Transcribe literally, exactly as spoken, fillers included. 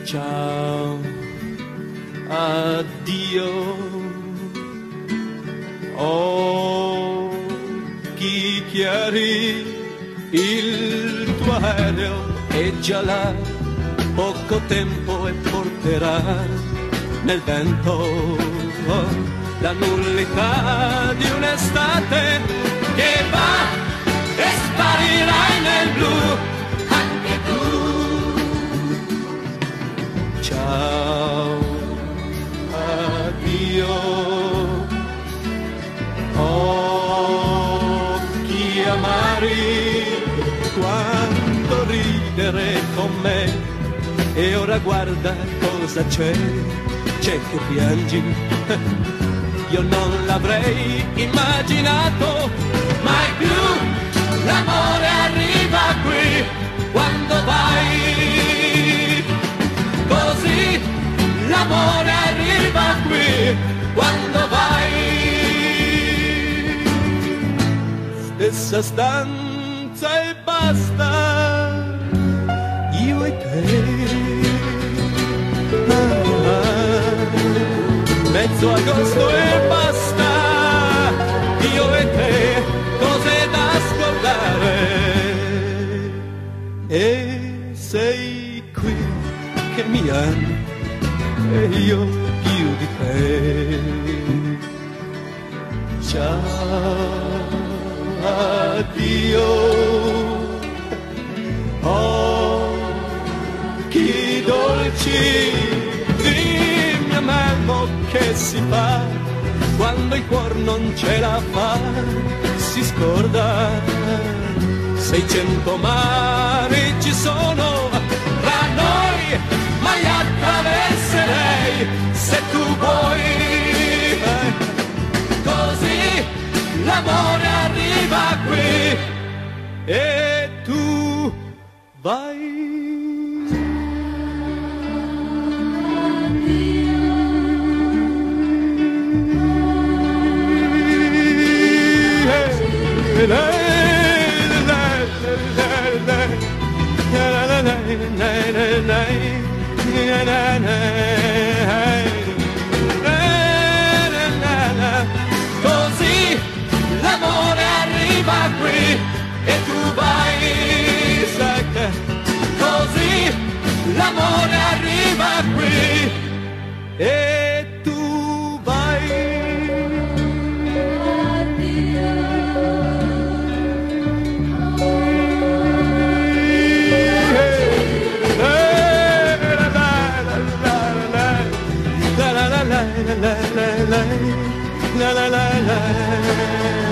Ciao, addio, occhi chiari, il tuo aereo è già là, poco tempo e porterà nel vento la nullità di un'estate che va e sparirai nel blu, anche tu. Ciao, addio, occhi amari, quanto ridere con me, e ora guarda cosa c'è, c'è che piangi, io non l'avrei immaginato, mai più l'amore arriva qui, quando vai, così l'amore arriva qui, quando vai. Stessa stanza e basta, io e te. Mezzo agosto e basta, io e te, cose da scordare. E sei qui che mi ami e io più di te. Ciao, addio, occhi dolci, dimmi amelmo che si fa quando il cuor non ce la fa, si scorda. Seicento mari ci sono tra noi, ma li attraverserei se tu vuoi. Così l'amore arriva qui e tu vai. Così l'amore arriva qui e tu vai, sai che così l'amore arriva qui e tu vai. La la la la la la la la la la